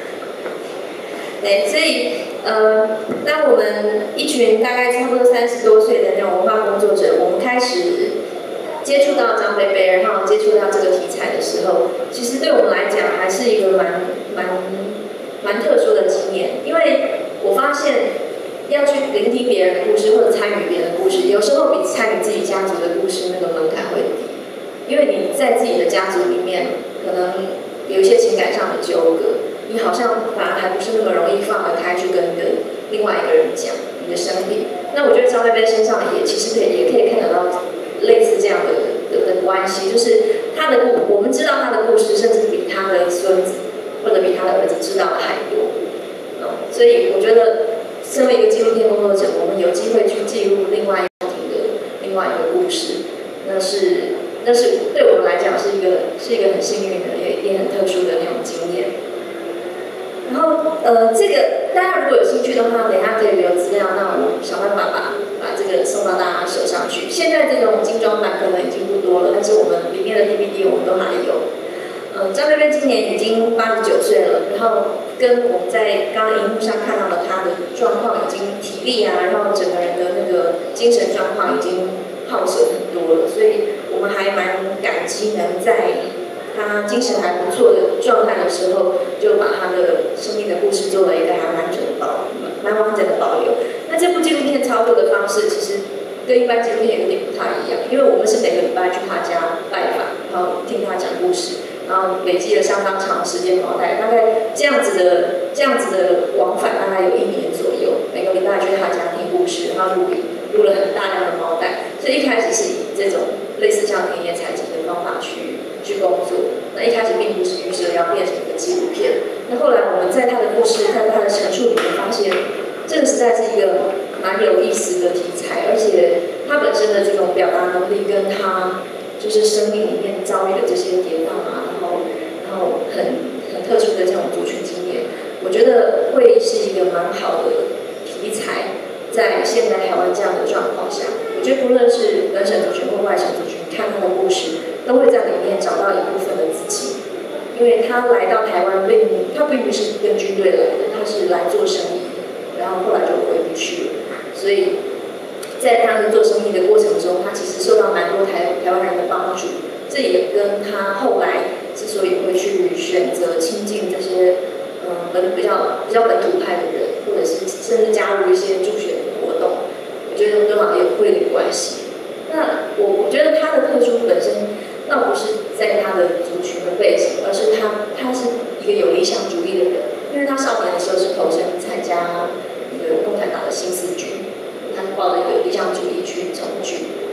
对，所以呃，当我们一群大概差不多三十多岁的那种文化工作者，我们开始接触到张贝贝，然后接触到这个题材的时候，其实对我们来讲还是一个蛮蛮蛮特殊的经验，因为我发现。要去聆听别人的故事或者参与别人的故事，有时候比参与自己家族的故事那个门槛会低，因为你在自己的家族里面可能有一些情感上的纠葛，你好像反而还不是那么容易放得开去跟一个另外一个人讲你的生命。那我觉得张贝贝身上也其实可以也可以看得到类似这样的的的关系，就是他的故我们知道他的故事，甚至比他的孙子或者比他的儿子知道的还多，嗯，所以我觉得。身为一个纪录片工作者，我们有机会去记录另外一个家庭的另外一个故事，那是那是对我们来讲是一个是一个很幸运的，也也很特殊的那种经验。然后呃，这个大家如果有兴趣的话，等一下可以留资料，那我想办法把把这个送到大家手上去。现在这种精装版可能已经不多了，但是我们里面的 D V D 我们都还有。呃，张贝贝今年已经八十九岁了，然后跟我们在刚刚荧幕上看到的他的状况，已经体力啊，然后整个人的那个精神状况已经耗损很多了，所以我们还蛮感激能在他精神还不错的状态的时候，就把他的生命的故事做了一个还完整的保，蛮完整的保留。那这部纪录片操作的方式，其实跟一般纪录片有点不太一样，因为我们是每个礼拜去他家拜访，然后听他讲故事。然后累积了相当长的时间毛带，大概这样子的这样子的往返大概有一年左右，每个礼拜去他家听故事，然后录录了很大量的毛带，所以一开始是以这种类似像田野采集的方法去去工作。那一开始并不是预设要变成一个纪录片，那后来我们在他的故事，在他的陈述里面发现，这个实在是一个蛮有意思的题材，而且他本身的这种表达能力跟他就是生命里面遭遇的这些跌宕啊。然后很很特殊的这种族群经验，我觉得会是一个蛮好的题材，在现在台湾这样的状况下，我觉得不论是本省族群或外省族群，看他的故事，都会在里面找到一部分的自己，因为他来到台湾并他并不是跟军队来的，他是来做生意的，然后后来就回不去了，所以在他的做生意的过程中，他其实受到蛮多台台湾人的帮助，这也跟他后来。之所以会去选择亲近这些嗯本比较比较本土派的人，或者是甚至加入一些助选的活动，我觉得跟好也会有点关系。那我我觉得他的特殊本身倒不是在他的族群的背景，而是他他是一个有理想主义的人，因为他少年的时候是投身参加那个共产党的新四军，他是抱着一个理想主义去从军。那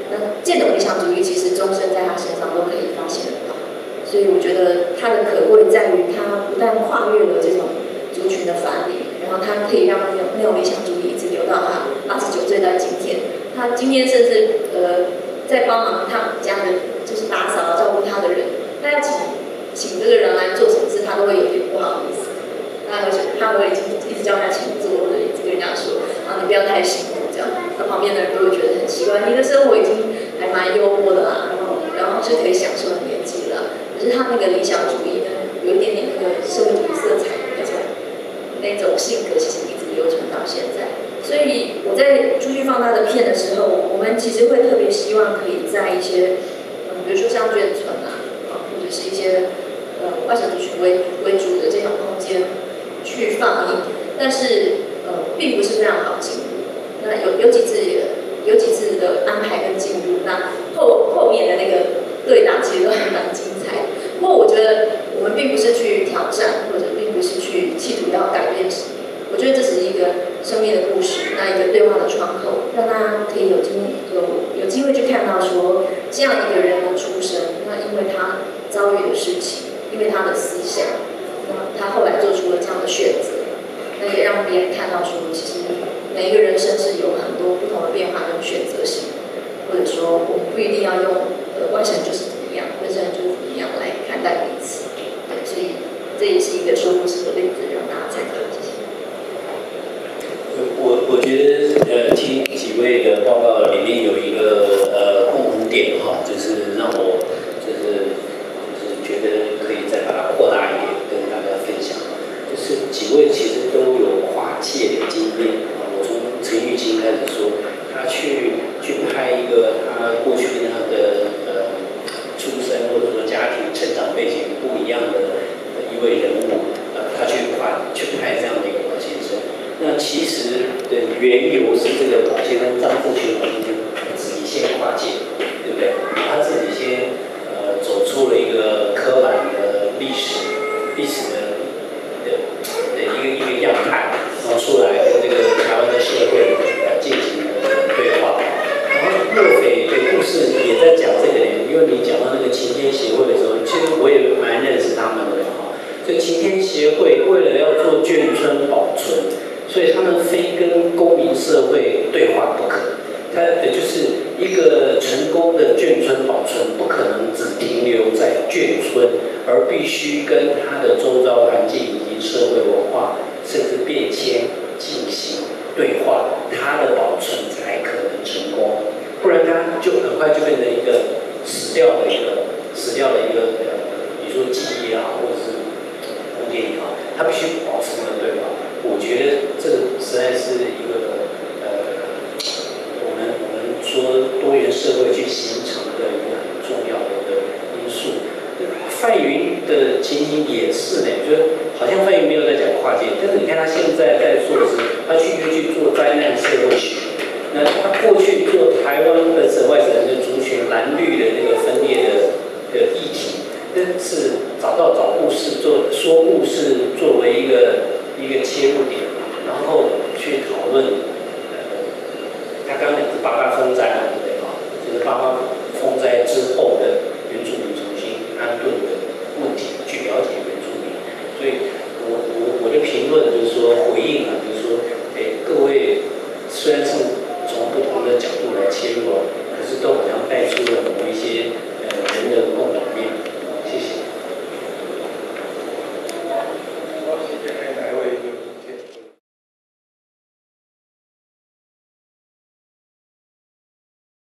这种理想主义其实终身在他身上都可以发现得到。所以我觉得它的可贵在于它不但跨越了这种族群的藩篱，然后它可以让那种那种理想主义一直留到他八十九岁到今天。他今天甚至呃在帮忙他家的就是打扫照顾他的人，他要请请这个人来做什么事，他都会有点不好意思。他会他会一直一直叫他请做，或者一直跟人家说啊你不要太辛苦这样。那旁边的人都会觉得很奇怪，你的生活已经还蛮优渥的啦，然后然后是可以享受的年纪了。可是他那个理想主义呢，有一点点那个社会主义色彩那种那种性格，其实一直流传到现在。所以我在出去放他的片的时候，我们其实会特别希望可以在一些，嗯，比如说像眷村啊，啊，或者是一些呃外省族群为为主的这种空间去放映，但是呃并不是非常好进入。那有有几次有几次的安排跟进入，那后后面的那个对打其实都还蛮精彩的。不过我觉得我们并不是去挑战，或者并不是去企图要改变什么。我觉得这是一个生命的故事，那一个对话的窗口，让大家可以有机有有机会去看到说这样一个人的出生，那因为他遭遇的事情，因为他的思想，那他后来做出了这样的选择，那也让别人看到说，其实每一个人生是有很多不同的变化跟选择性，或者说我们不一定要用呃外省就是怎么样，外省就是怎么样来看待彼此，对，所以这也是一个说故事的例子，让大家参考。谢谢。 我我觉得呃，听几位的报告里面有一个呃共同点哈，就是让我就是就是觉得可以再把它扩大一点跟大家分享。就是几位其实都有跨界的经验啊。我从陈玉清开始说，他去去拍一个他过去他的呃出身或者说家庭成长背景不一样的一位人物，呃，他去跨去拍这样的一个老先生。那其实的缘由是这个老先生张富全老先生自己先跨界，对不对？他自己先呃走出了一个刻板的历史历史的的的一个一个样态，然后出来跟这个台湾的社会呃进行对话。然后洛斐的故事也在讲这个点，因为你讲到那个晴天协会的时候，其实我也蛮认识他们的哈。这晴天协会为了要做眷村保存。所以他们非跟公民社会对话不可，它也就是一个成功的眷村保存，不可能只停留在眷村，而必须跟它的周遭环境以及社会文化甚至变迁进行对话，它的保存才可能成功，不然它就很快就变成一个死掉的一个死掉的一个呃，比如说记忆也好，或者是空间也好，它必须保持那个对话。我觉得这个实在是一个呃，我们我们说多元社会去形成的一个很重要的一个因素。范云的情形也是呢，就是好像范云没有在讲跨界，但是你看他现在在做的是，他去又去做灾难社会学，那他过去做台湾本省外省人的族群蓝绿的那个分裂的的议题，但是找到找故事做说故事作为一个。一个切入点，然后去讨论，呃，他刚刚讲是八八风灾嘛，对不对啊？就是八八风灾之后的原住民重新安顿的问题，去了解原住民。所以我我我的评论就是说回应啊，就是说，哎，各位虽然是从不同的角度来切入啊，可是都好像带出了某一些